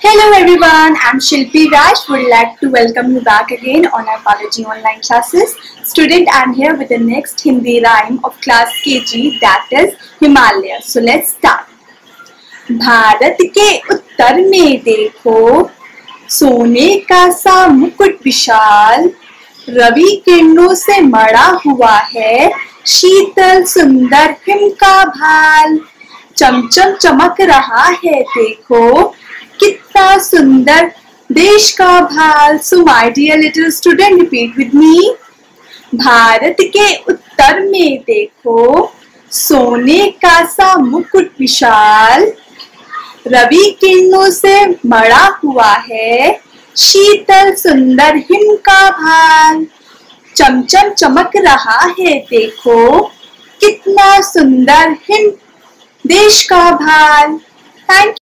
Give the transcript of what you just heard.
Hello everyone, I'm Shilpi Raj. Would like to welcome you back again on our Balajee online classes. Student, I'm here with the next Hindi rhyme of class KG, that is Himalaya. So let's start. Bharat के उत्तर में देखो सोने का सा मुकुट विशाल, रवि किरणों से मढ़ा हुआ है शीतल सुंदर हिम का भाल। चमचम चमक रहा है देखो कितना सुंदर देश का भाल। So my dear little student, repeat with me. Bharat के उत्तर में देखो सोने का सा मुकुट विशाल, रवि किरणों से मढ़ा हुआ है शीतल सुंदर हिम का भाल। चमचम चमक रहा है देखो कितना सुंदर हिम देश का भाल। थैंक